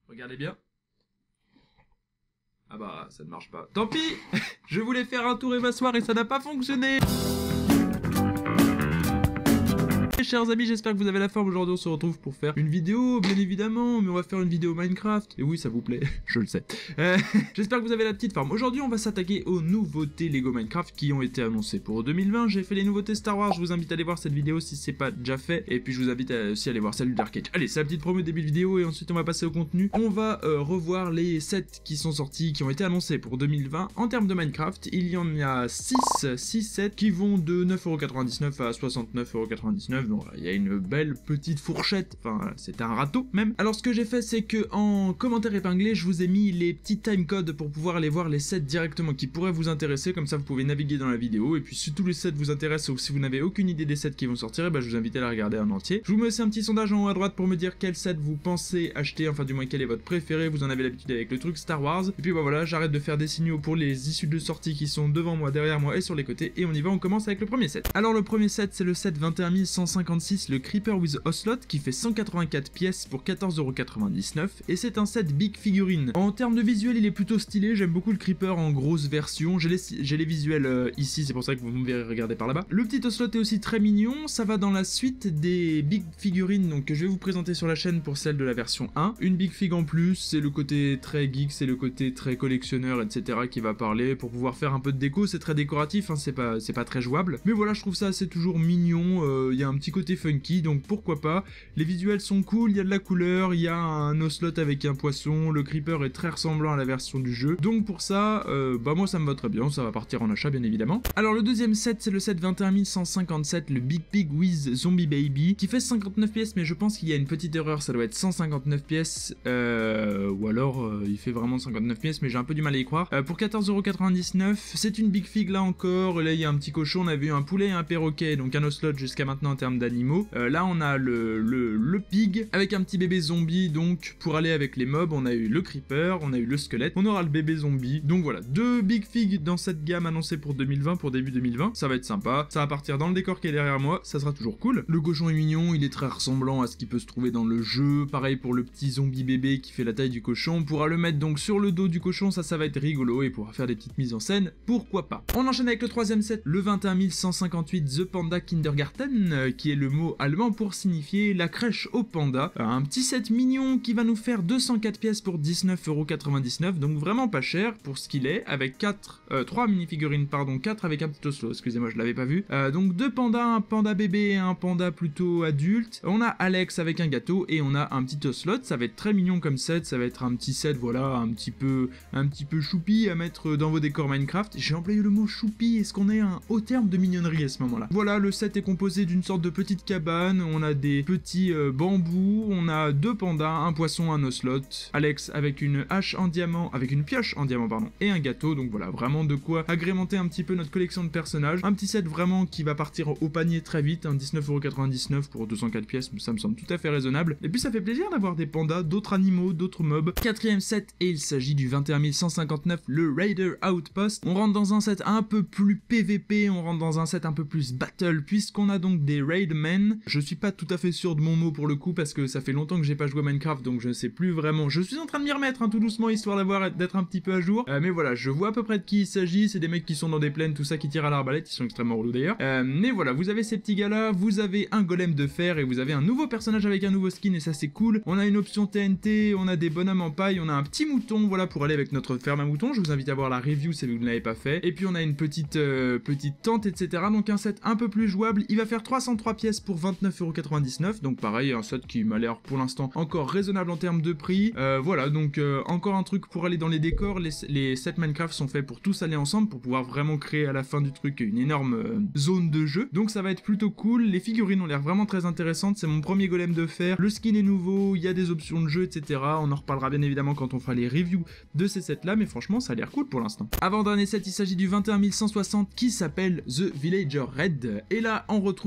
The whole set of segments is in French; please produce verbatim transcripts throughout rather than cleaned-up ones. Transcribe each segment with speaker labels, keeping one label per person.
Speaker 1: Regardez bien. Ah bah, ça ne marche pas. Tant pis. Je voulais faire un tour et m'asseoir et ça n'a pas fonctionné. Chers amis, j'espère que vous avez la forme. Aujourd'hui on se retrouve pour faire une vidéo, bien évidemment, mais on va faire une vidéo Minecraft. Et oui, ça vous plaît, je le sais. Euh, j'espère que vous avez la petite forme. Aujourd'hui on va s'attaquer aux nouveautés Lego Minecraft qui ont été annoncées pour deux mille vingt. J'ai fait les nouveautés Star Wars, je vous invite à aller voir cette vidéo si c'est pas déjà fait. Et puis je vous invite à aussi aller voir celle du Dark Age. Allez, c'est la petite promo début de vidéo et ensuite on va passer au contenu. On va euh, revoir les sets qui sont sortis, qui ont été annoncés pour deux mille vingt. En termes de Minecraft, il y en a six, six sets qui vont de neuf euros quatre-vingt-dix-neuf à soixante-neuf euros quatre-vingt-dix-neuf. Donc il y a une belle petite fourchette, enfin c'est un râteau même. Alors ce que j'ai fait, c'est que en commentaire épinglé, je vous ai mis les petits timecodes pour pouvoir aller voir les sets directement qui pourraient vous intéresser, comme ça vous pouvez naviguer dans la vidéo, et puis si tous les sets vous intéressent ou si vous n'avez aucune idée des sets qui vont sortir, et ben je vous invite à la regarder en entier. Je vous mets aussi un petit sondage en haut à droite pour me dire quel set vous pensez acheter, enfin du moins quel est votre préféré, vous en avez l'habitude avec le truc Star Wars. Et puis bah voilà, j'arrête de faire des signaux pour les issues de sortie qui sont devant moi, derrière moi et sur les côtés, et on y va, on commence avec le premier set. Alors le premier set, c'est le set vingt et un mille cent cinquante-six, le Creeper with Ocelot, qui fait cent quatre-vingt-quatre pièces pour quatorze euros quatre-vingt-dix-neuf, et c'est un set big figurine. En termes de visuel, il est plutôt stylé, j'aime beaucoup le Creeper en grosse version, j'ai les, j'ai les visuels euh, ici, c'est pour ça que vous me verrez regarder par là-bas. Le petit Ocelot est aussi très mignon, ça va dans la suite des big figurines donc, que je vais vous présenter sur la chaîne pour celle de la version un. Une big fig en plus, c'est le côté très geek, c'est le côté très collectionneur, et cetera qui va parler, pour pouvoir faire un peu de déco, c'est très décoratif, hein, c'est pas, c'est pas très jouable, mais voilà, je trouve ça c'est toujours mignon, il euh, y a un petit côté funky, donc pourquoi pas. Les visuels sont cool, il y a de la couleur, il y a un Ocelot avec un poisson, le Creeper est très ressemblant à la version du jeu, donc pour ça, euh, bah moi ça me va très bien, ça va partir en achat bien évidemment. Alors le deuxième set, c'est le set vingt et un mille cent cinquante-sept, le Big Pig with Zombie Baby, qui fait cinquante-neuf pièces, mais je pense qu'il y a une petite erreur, ça doit être cent cinquante-neuf pièces, euh, ou alors euh, il fait vraiment cinquante-neuf pièces, mais j'ai un peu du mal à y croire. Euh, pour quatorze euros quatre-vingt-dix-neuf, c'est une Big Fig là encore, là il y a un petit cochon, on a vu un poulet et un perroquet, donc un Ocelot jusqu'à maintenant en termes d'animaux. Euh, là on a le, le, le pig avec un petit bébé zombie, donc pour aller avec les mobs, on a eu le creeper, on a eu le squelette, on aura le bébé zombie, donc voilà, deux big figs dans cette gamme annoncée pour deux mille vingt, pour début deux mille vingt, ça va être sympa, ça va partir dans le décor qui est derrière moi, ça sera toujours cool. Le cochon est mignon, il est très ressemblant à ce qui peut se trouver dans le jeu, pareil pour le petit zombie bébé qui fait la taille du cochon, on pourra le mettre donc sur le dos du cochon, ça ça va être rigolo, et pourra faire des petites mises en scène, pourquoi pas. On enchaîne avec le troisième set, le vingt et un mille cent cinquante-huit The Panda Kindergarten, euh, qui est le mot allemand pour signifier la crèche au panda, un petit set mignon qui va nous faire deux cent quatre pièces pour dix-neuf euros quatre-vingt-dix-neuf, donc vraiment pas cher pour ce qu'il est, avec quatre, euh, trois minifigurines, pardon, quatre avec un petit Ocelot, excusez-moi je l'avais pas vu, euh, donc deux pandas, un panda bébé et un panda plutôt adulte, on a Alex avec un gâteau et on a un petit Ocelot, ça va être très mignon comme set, ça va être un petit set, voilà, un petit peu, un petit peu choupi à mettre dans vos décors Minecraft. J'ai employé le mot choupi, est-ce qu'on est un haut terme de mignonnerie à ce moment-là? Voilà, le set est composé d'une sorte de petite cabane, on a des petits euh, bambous, on a deux pandas, un poisson, un Ocelot, Alex avec une hache en diamant, avec une pioche en diamant pardon, et un gâteau, donc voilà, vraiment de quoi agrémenter un petit peu notre collection de personnages. Un petit set vraiment qui va partir au panier très vite, hein, dix-neuf euros quatre-vingt-dix-neuf pour deux cent quatre pièces, ça me semble tout à fait raisonnable. Et puis ça fait plaisir d'avoir des pandas, d'autres animaux, d'autres mobs. Quatrième set, et il s'agit du vingt et un mille cent cinquante-neuf, le Raider Outpost. On rentre dans un set un peu plus P V P, on rentre dans un set un peu plus battle, puisqu'on a donc des Raidmen. Je suis pas tout à fait sûr de mon mot pour le coup, parce que ça fait longtemps que j'ai pas joué à Minecraft, donc je ne sais plus vraiment. Je suis en train de m'y remettre hein, tout doucement, histoire d'avoir d'être un petit peu à jour. Euh, mais voilà, je vois à peu près de qui il s'agit. C'est des mecs qui sont dans des plaines, tout ça, qui tirent à l'arbalète. Ils sont extrêmement relous d'ailleurs. Euh, mais voilà, vous avez ces petits gars-là, vous avez un golem de fer et vous avez un nouveau personnage avec un nouveau skin et ça c'est cool. On a une option T N T, on a des bonhommes en paille, on a un petit mouton, voilà, pour aller avec notre ferme à mouton. Je vous invite à voir la review si vous ne l'avez pas fait. Et puis on a une petite euh, petite tente, et cetera. Donc un set un peu plus jouable. Il va faire trois cent trois pièces pour vingt-neuf euros quatre-vingt-dix-neuf. Donc pareil, un set qui m'a l'air pour l'instant encore raisonnable en termes de prix. Euh, voilà, donc euh, encore un truc pour aller dans les décors. Les, les sets Minecraft sont faits pour tous aller ensemble, pour pouvoir vraiment créer à la fin du truc une énorme euh, zone de jeu. Donc ça va être plutôt cool. Les figurines ont l'air vraiment très intéressantes. C'est mon premier golem de fer. Le skin est nouveau, il y a des options de jeu, et cetera. On en reparlera bien évidemment quand on fera les reviews de ces sets là, mais franchement ça a l'air cool pour l'instant. Avant-dernier set, il s'agit du vingt et un mille cent soixante qui s'appelle The Villager Red. Et là on retrouve encore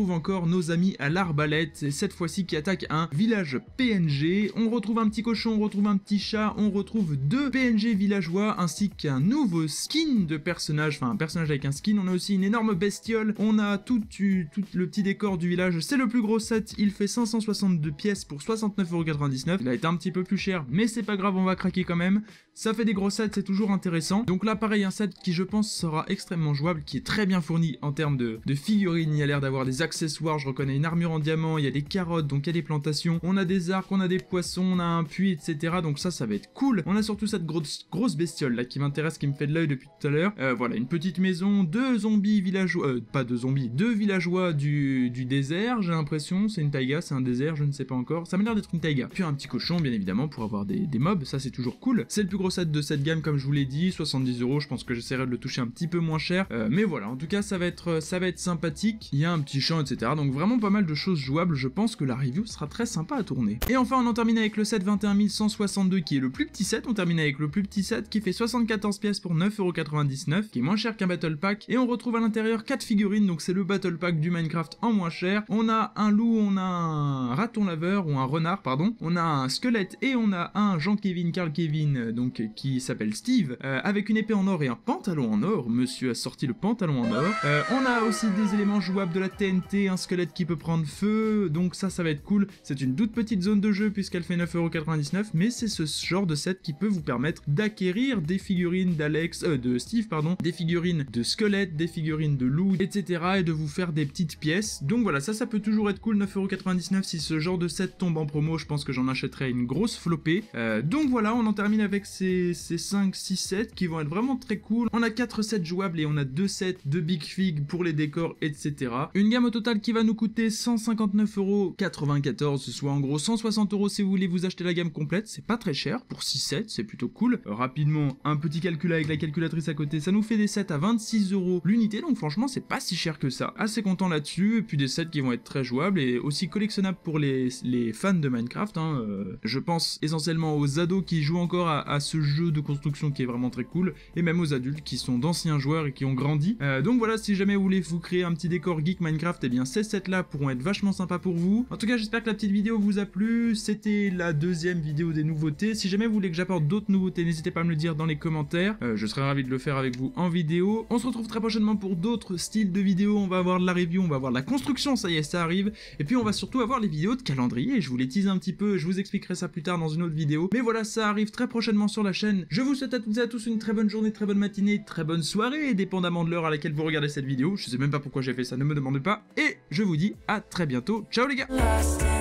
Speaker 1: nos amis à l'arbalète, et cette fois-ci qui attaque un village P N G. On retrouve un petit cochon, on retrouve un petit chat, on retrouve deux P N G villageois ainsi qu'un nouveau skin de personnage, enfin un personnage avec un skin. On a aussi une énorme bestiole, on a tout, tout le petit décor du village, c'est le plus gros set, il fait cinq cent soixante-deux pièces pour soixante-neuf euros quatre-vingt-dix-neuf. Il a été un petit peu plus cher, mais c'est pas grave, on va craquer quand même. Ça fait des gros sets, c'est toujours intéressant. Donc là pareil, un set qui je pense sera extrêmement jouable, qui est très bien fourni en termes de, de figurines. Il y a l'air d'avoir des accessoires, je reconnais une armure en diamant, il y a des carottes, donc il y a des plantations, on a des arcs, on a des poissons, on a un puits, et cetera. Donc ça, ça va être cool. On a surtout cette grosse, grosse bestiole là qui m'intéresse, qui me fait de l'œil depuis tout à l'heure. Euh, voilà, une petite maison, deux zombies villageois, euh, pas deux zombies, deux villageois du, du désert, j'ai l'impression. C'est une taïga, c'est un désert, je ne sais pas encore. Ça m'a l'air d'être une taïga. Puis un petit cochon, bien évidemment, pour avoir des, des mobs, ça c'est toujours cool. C'est le plus gros set de cette gamme, comme je vous l'ai dit, soixante-dix euros. Je pense que j'essaierai de le toucher un petit peu moins cher. Euh, mais voilà, en tout cas, ça va être, ça va être sympathique. Il y a un petit champ, et cetera. Donc vraiment pas mal de choses jouables. Je pense que la review sera très sympa à tourner. Et enfin, on en termine avec le set vingt et un mille cent soixante-deux, qui est le plus petit set. On termine avec le plus petit set, qui fait soixante-quatorze pièces pour neuf euros quatre-vingt-dix-neuf, qui est moins cher qu'un Battle Pack. Et on retrouve à l'intérieur quatre figurines, donc c'est le Battle Pack du Minecraft en moins cher. On a un loup, on a un raton laveur, ou un renard, pardon. On a un squelette, et on a un Jean-Kevin, Carl-Kevin, donc qui s'appelle Steve, euh, avec une épée en or et un pantalon en or. Monsieur a sorti le pantalon en or. Euh, on a aussi des éléments jouables de la T N T, un squelette qui peut prendre feu, donc ça, ça va être cool. C'est une toute petite zone de jeu puisqu'elle fait neuf euros quatre-vingt-dix-neuf, mais c'est ce genre de set qui peut vous permettre d'acquérir des figurines d'Alex, euh, de Steve, pardon, des figurines de squelette, des figurines de loup, et cetera, et de vous faire des petites pièces. Donc voilà, ça, ça peut toujours être cool, neuf euros quatre-vingt-dix-neuf. Si ce genre de set tombe en promo, je pense que j'en achèterai une grosse flopée. Euh, donc voilà, on en termine avec ces, ces cinq six sets qui vont être vraiment très cool. On a quatre sets jouables et on a deux sets de Big Fig pour les décors, et cetera. Une gamme au total qui va nous coûter cent cinquante-neuf euros quatre-vingt-quatorze, soit en gros cent soixante euros si vous voulez vous acheter la gamme complète. C'est pas très cher pour six sets, c'est plutôt cool. Euh, rapidement, un petit calcul avec la calculatrice à côté, ça nous fait des sets à vingt-six euros l'unité, donc franchement c'est pas si cher que ça. Assez content là-dessus, et puis des sets qui vont être très jouables et aussi collectionnables pour les, les fans de Minecraft. Hein. Euh, je pense essentiellement aux ados qui jouent encore à, à ce jeu de construction qui est vraiment très cool, et même aux adultes qui sont d'anciens joueurs et qui ont grandi. Euh, donc voilà, si jamais vous voulez vous créer un petit décor geek Minecraft, et eh bien ces sets là pourront être vachement sympas pour vous. En tout cas, j'espère que la petite vidéo vous a plu. C'était la deuxième vidéo des nouveautés. Si jamais vous voulez que j'apporte d'autres nouveautés, n'hésitez pas à me le dire dans les commentaires. Euh, je serai ravi de le faire avec vous en vidéo. On se retrouve très prochainement pour d'autres styles de vidéos. On va avoir de la review, on va avoir de la construction, ça y est, ça arrive. Et puis on va surtout avoir les vidéos de calendrier. Je vous les tease un petit peu, je vous expliquerai ça plus tard dans une autre vidéo. Mais voilà, ça arrive très prochainement sur la chaîne. Je vous souhaite à toutes et à tous une très bonne journée, très bonne matinée, très bonne soirée, dépendamment de l'heure à laquelle vous regardez cette vidéo. Je sais même pas pourquoi j'ai fait ça, ne me demandez pas. Et je vous dis à très bientôt. Ciao les gars!